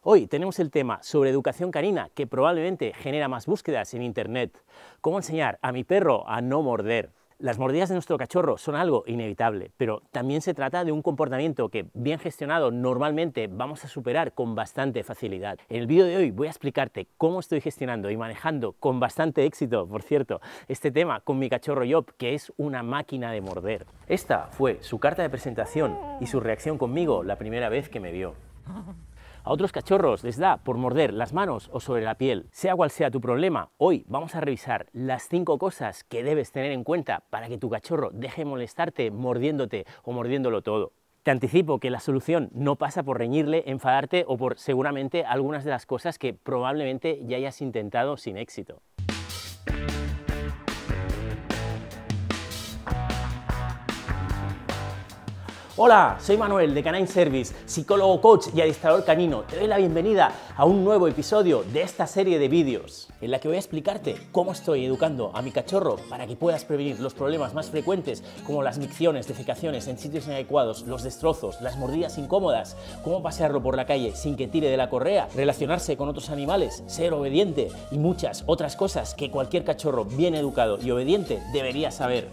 Hoy tenemos el tema sobre educación canina, que probablemente genera más búsquedas en internet. Cómo enseñar a mi perro a no morder. Las mordidas de nuestro cachorro son algo inevitable, pero también se trata de un comportamiento que, bien gestionado, normalmente vamos a superar con bastante facilidad. En el vídeo de hoy voy a explicarte cómo estoy gestionando y manejando con bastante éxito, por cierto, este tema con mi cachorro Job, que es una máquina de morder. Esta fue su carta de presentación y su reacción conmigo la primera vez que me vio. A otros cachorros les da por morder las manos o sobre la piel. Sea cual sea tu problema, hoy vamos a revisar las 5 cosas que debes tener en cuenta para que tu cachorro deje de molestarte mordiéndote o mordiéndolo todo. Te anticipo que la solución no pasa por reñirle, enfadarte o por seguramente algunas de las cosas que probablemente ya hayas intentado sin éxito. Hola, soy Manuel de Canine Service, psicólogo, coach y adiestrador canino. Te doy la bienvenida a un nuevo episodio de esta serie de vídeos en la que voy a explicarte cómo estoy educando a mi cachorro para que puedas prevenir los problemas más frecuentes como las micciones, defecaciones en sitios inadecuados, los destrozos, las mordidas incómodas, cómo pasearlo por la calle sin que tire de la correa, relacionarse con otros animales, ser obediente y muchas otras cosas que cualquier cachorro bien educado y obediente debería saber.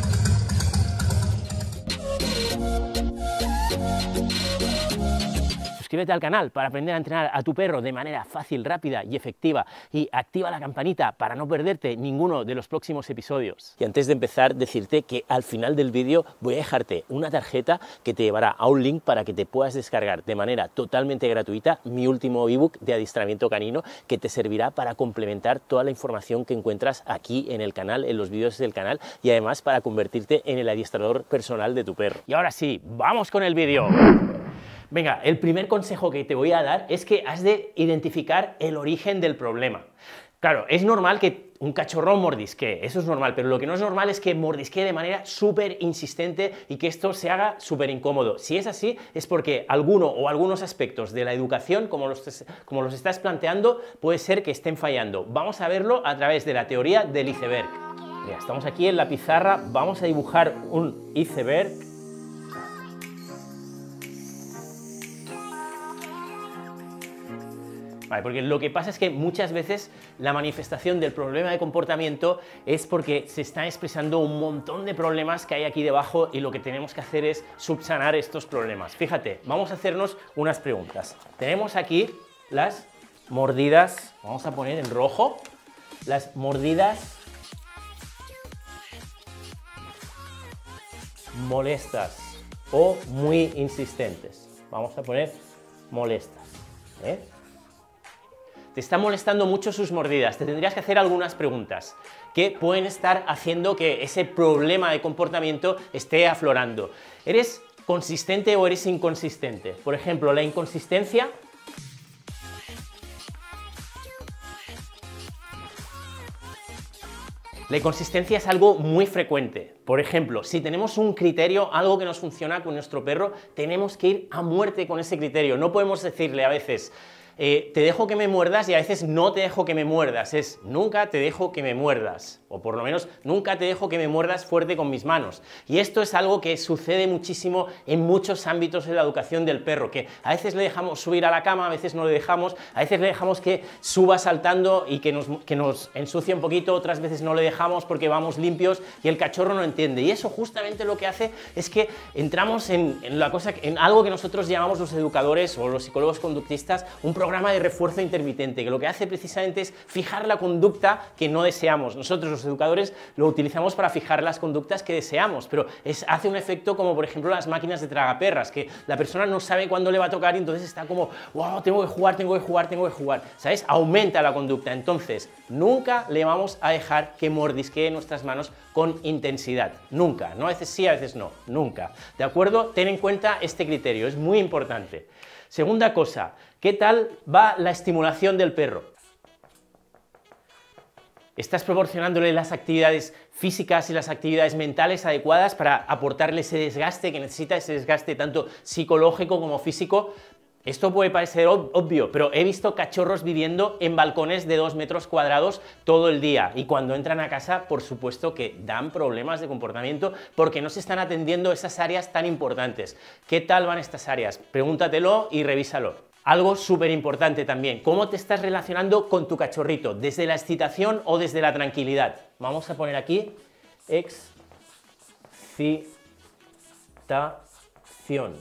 Suscríbete al canal para aprender a entrenar a tu perro de manera fácil, rápida y efectiva, y activa la campanita para no perderte ninguno de los próximos episodios. Y antes de empezar, decirte que al final del vídeo voy a dejarte una tarjeta que te llevará a un link para que te puedas descargar de manera totalmente gratuita mi último ebook de adiestramiento canino, que te servirá para complementar toda la información que encuentras aquí en el canal, en los vídeos del canal, y además para convertirte en el adiestrador personal de tu perro. Y ahora sí, ¡vamos con el vídeo! Venga, el primer consejo que te voy a dar es que has de identificar el origen del problema. Claro, es normal que un cachorro mordisquee, eso es normal, pero lo que no es normal es que mordisquee de manera súper insistente y que esto se haga súper incómodo. Si es así, es porque alguno o algunos aspectos de la educación, como los estás planteando, puede ser que estén fallando. Vamos a verlo a través de la teoría del iceberg. Mira, estamos aquí en la pizarra, vamos a dibujar un iceberg. Vale, porque lo que pasa es que muchas veces la manifestación del problema de comportamiento es porque se están expresando un montón de problemas que hay aquí debajo y lo que tenemos que hacer es subsanar estos problemas. Fíjate, vamos a hacernos unas preguntas. Tenemos aquí las mordidas, vamos a poner en rojo, las mordidas molestas o muy insistentes. Vamos a poner molestas, ¿eh? Te están molestando mucho sus mordidas, te tendrías que hacer algunas preguntas que pueden estar haciendo que ese problema de comportamiento esté aflorando. ¿Eres consistente o eres inconsistente? Por ejemplo, la inconsistencia . La inconsistencia es algo muy frecuente. Por ejemplo, si tenemos un criterio, algo que nos funciona con nuestro perro, tenemos que ir a muerte con ese criterio. No podemos decirle a veces, te dejo que me muerdas, y a veces no te dejo que me muerdas. Es nunca te dejo que me muerdas, o por lo menos nunca te dejo que me muerdas fuerte con mis manos. Y esto es algo que sucede muchísimo en muchos ámbitos de la educación del perro, que a veces le dejamos subir a la cama, a veces no le dejamos, a veces le dejamos que suba saltando y que nos ensucie un poquito, otras veces no le dejamos porque vamos limpios y el cachorro no entiende. Y eso justamente lo que hace es que entramos en algo que nosotros llamamos los educadores o los psicólogos conductistas un programa de refuerzo intermitente, que lo que hace precisamente es fijar la conducta que no deseamos. Nosotros los educadores lo utilizamos para fijar las conductas que deseamos, pero hace un efecto como por ejemplo las máquinas de tragaperras, que la persona no sabe cuándo le va a tocar y entonces está como, wow, tengo que jugar, tengo que jugar, tengo que jugar, ¿sabes? Aumenta la conducta. Entonces nunca le vamos a dejar que mordisquee nuestras manos con intensidad, nunca, no a veces sí, a veces no, nunca, ¿de acuerdo? Ten en cuenta este criterio, es muy importante. Segunda cosa, ¿qué tal va la estimulación del perro? ¿Estás proporcionándole las actividades físicas y las actividades mentales adecuadas para aportarle ese desgaste que necesita, ese desgaste tanto psicológico como físico? Esto puede parecer obvio, pero he visto cachorros viviendo en balcones de 2 metros cuadrados todo el día, y cuando entran a casa, por supuesto que dan problemas de comportamiento porque no se están atendiendo esas áreas tan importantes. ¿Qué tal van estas áreas? Pregúntatelo y revísalo. Algo súper importante también, ¿cómo te estás relacionando con tu cachorrito? ¿Desde la excitación o desde la tranquilidad? Vamos a poner aquí excitación.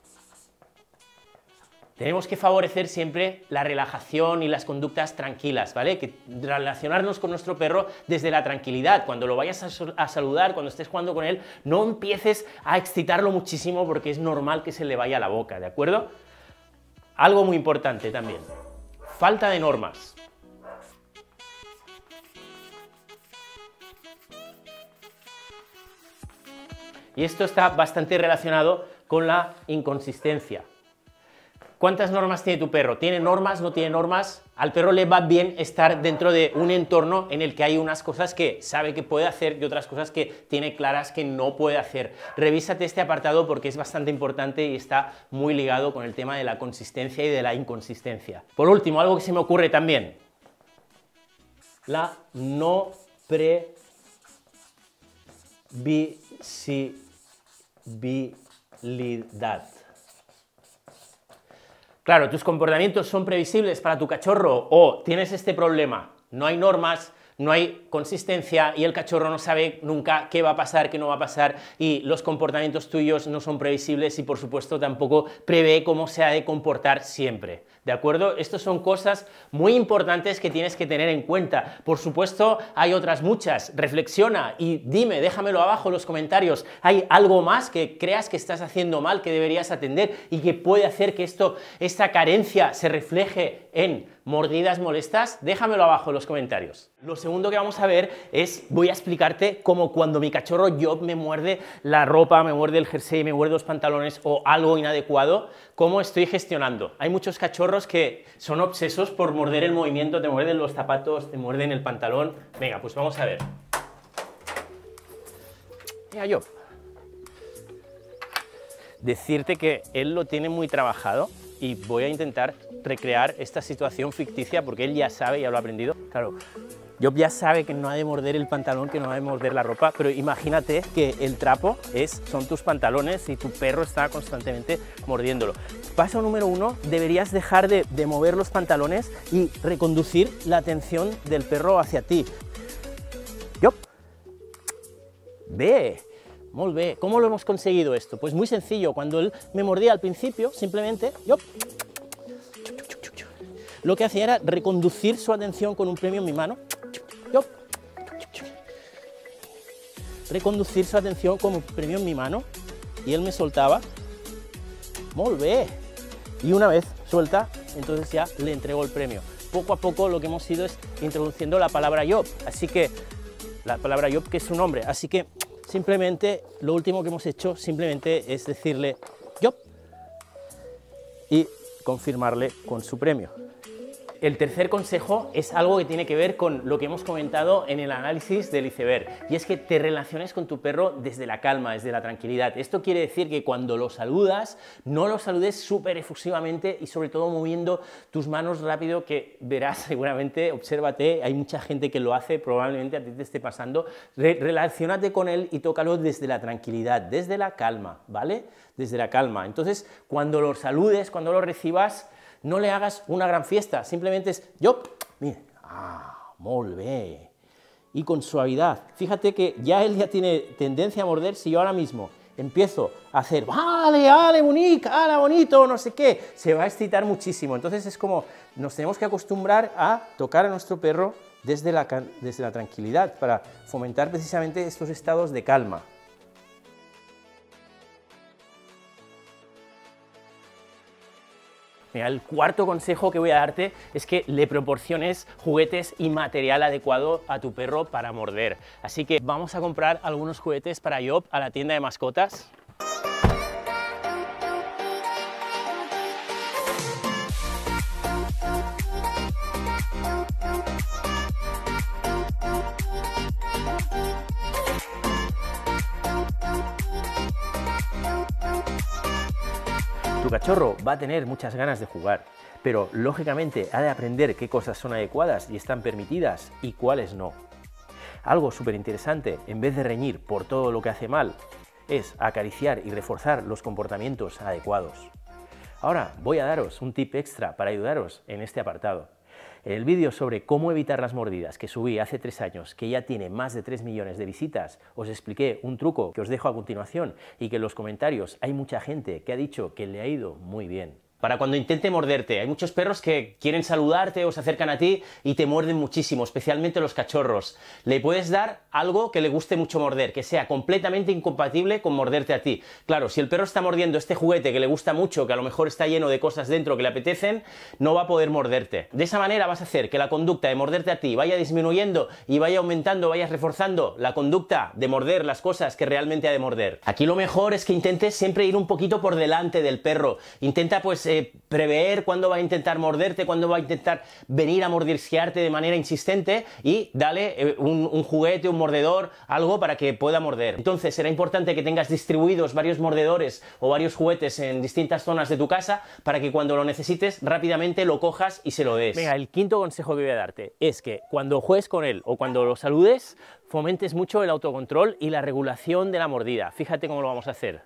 Tenemos que favorecer siempre la relajación y las conductas tranquilas, ¿vale? Que relacionarnos con nuestro perro desde la tranquilidad. Cuando lo vayas a saludar, cuando estés jugando con él, no empieces a excitarlo muchísimo porque es normal que se le vaya la boca, ¿de acuerdo? Algo muy importante también, falta de normas. Y esto está bastante relacionado con la inconsistencia. ¿Cuántas normas tiene tu perro? ¿Tiene normas? ¿No tiene normas? Al perro le va bien estar dentro de un entorno en el que hay unas cosas que sabe que puede hacer y otras cosas que tiene claras que no puede hacer. Revísate este apartado porque es bastante importante y está muy ligado con el tema de la consistencia y de la inconsistencia. Por último, algo que se me ocurre también, la no previsibilidad. Claro, tus comportamientos son previsibles para tu cachorro o tienes este problema, no hay normas, no hay consistencia y el cachorro no sabe nunca qué va a pasar, qué no va a pasar y los comportamientos tuyos no son previsibles y por supuesto tampoco prevé cómo se ha de comportar siempre, ¿de acuerdo? Estas son cosas muy importantes que tienes que tener en cuenta. Por supuesto hay otras muchas, reflexiona y dime, déjamelo abajo en los comentarios, ¿hay algo más que creas que estás haciendo mal, que deberías atender y que puede hacer que esta carencia se refleje en mordidas molestas? Déjamelo abajo en los comentarios. Lo segundo que vamos a ver es, voy a explicarte cómo cuando mi cachorro Job me muerde la ropa, me muerde el jersey, me muerde los pantalones o algo inadecuado, cómo estoy gestionando. Hay muchos cachorros que son obsesos por morder el movimiento, te muerden los zapatos, te muerden el pantalón. Venga, pues vamos a ver. Mira, Job. Decirte que él lo tiene muy trabajado y voy a intentar recrear esta situación ficticia porque él ya sabe, ya lo ha aprendido. Claro, Job ya sabe que no ha de morder el pantalón, que no ha de morder la ropa, pero imagínate que el trapo son tus pantalones y tu perro está constantemente mordiéndolo. Paso número 1, deberías dejar de mover los pantalones y reconducir la atención del perro hacia ti. Job, ve. Muy bien. ¿Cómo lo hemos conseguido esto? Pues muy sencillo, cuando él me mordía al principio, simplemente yo lo que hacía era reconducir su atención con un premio en mi mano, reconducir su atención con un premio en mi mano y él me soltaba, muy bien, y una vez suelta, entonces ya le entrego el premio. Poco a poco lo que hemos ido es introduciendo la palabra Job, así que la palabra Job que es su nombre, así que simplemente, lo último que hemos hecho simplemente es decirle Job y confirmarle con su premio. El tercer consejo es algo que tiene que ver con lo que hemos comentado en el análisis del iceberg, y es que te relaciones con tu perro desde la calma, desde la tranquilidad. Esto quiere decir que cuando lo saludas, no lo saludes súper efusivamente y sobre todo moviendo tus manos rápido, que verás seguramente, obsérvate, hay mucha gente que lo hace, probablemente a ti te esté pasando. Relaciónate con él y tócalo desde la tranquilidad, desde la calma, ¿vale? Desde la calma. Entonces, cuando lo saludes, cuando lo recibas, no le hagas una gran fiesta, simplemente es yo, mira, muy bien, y con suavidad. Fíjate que él ya tiene tendencia a morder. Si yo ahora mismo empiezo a hacer, vale, bonito, no sé qué, se va a excitar muchísimo. Entonces es como, nos tenemos que acostumbrar a tocar a nuestro perro desde la tranquilidad, para fomentar precisamente estos estados de calma. Mira, el cuarto consejo que voy a darte es que le proporciones juguetes y material adecuado a tu perro para morder. Así que vamos a comprar algunos juguetes para Job a la tienda de mascotas. Tu cachorro va a tener muchas ganas de jugar, pero lógicamente ha de aprender qué cosas son adecuadas y están permitidas y cuáles no. Algo súper interesante, en vez de reñir por todo lo que hace mal, es acariciar y reforzar los comportamientos adecuados. Ahora voy a daros un tip extra para ayudaros en este apartado. En el vídeo sobre cómo evitar las mordidas que subí hace 3 años, que ya tiene más de 3 millones de visitas, os expliqué un truco que os dejo a continuación y que en los comentarios hay mucha gente que ha dicho que le ha ido muy bien. Para cuando intente morderte, hay muchos perros que quieren saludarte o se acercan a ti y te muerden muchísimo, especialmente los cachorros. Le puedes dar algo que le guste mucho morder, que sea completamente incompatible con morderte a ti. Claro, si el perro está mordiendo este juguete que le gusta mucho, que a lo mejor está lleno de cosas dentro que le apetecen, no va a poder morderte. De esa manera vas a hacer que la conducta de morderte a ti vaya disminuyendo y vaya aumentando, vayas reforzando la conducta de morder las cosas que realmente ha de morder. Aquí lo mejor es que intentes siempre ir un poquito por delante del perro. Intenta pues prever cuándo va a intentar morderte, cuándo va a intentar venir a mordisquearte de manera insistente y dale un juguete, un mordedor, algo para que pueda morder. Entonces será importante que tengas distribuidos varios mordedores o varios juguetes en distintas zonas de tu casa para que cuando lo necesites rápidamente lo cojas y se lo des. Venga, el quinto consejo que voy a darte es que cuando juegues con él o cuando lo saludes, fomentes mucho el autocontrol y la regulación de la mordida. Fíjate cómo lo vamos a hacer.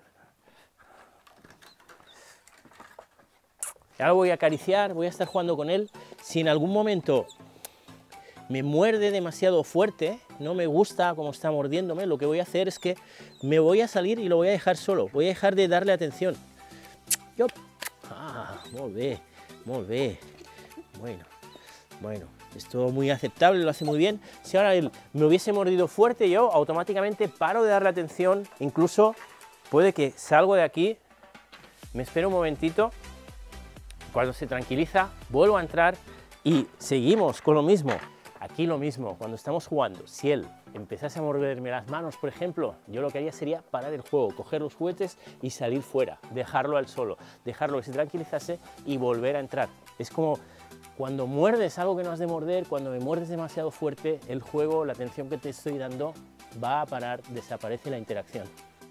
Ahora voy a acariciar, voy a estar jugando con él. Si en algún momento me muerde demasiado fuerte, no me gusta cómo está mordiéndome, lo que voy a hacer es que me voy a salir y lo voy a dejar solo. Voy a dejar de darle atención. Yo... Molt bé, molt bé. Bueno, esto muy aceptable, lo hace muy bien. Si ahora él me hubiese mordido fuerte, yo automáticamente paro de darle atención. Incluso puede que salgo de aquí, me espero un momentito. Cuando se tranquiliza, vuelvo a entrar y seguimos con lo mismo. Aquí lo mismo, cuando estamos jugando, si él empezase a morderme las manos, por ejemplo, yo lo que haría sería parar el juego, coger los juguetes y salir fuera, dejarlo al solo, dejarlo que se tranquilizase y volver a entrar. Es como cuando muerdes algo que no has de morder, cuando me muerdes demasiado fuerte, el juego, la atención que te estoy dando va a parar, desaparece la interacción.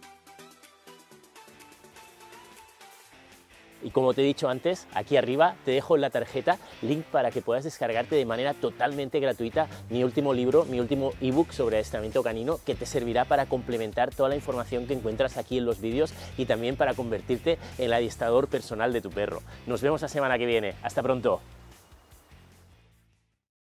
Y como te he dicho antes, aquí arriba te dejo en la tarjeta link para que puedas descargarte de manera totalmente gratuita mi último libro, mi último ebook sobre adiestramiento canino, que te servirá para complementar toda la información que encuentras aquí en los vídeos y también para convertirte en el adiestrador personal de tu perro. Nos vemos la semana que viene. Hasta pronto.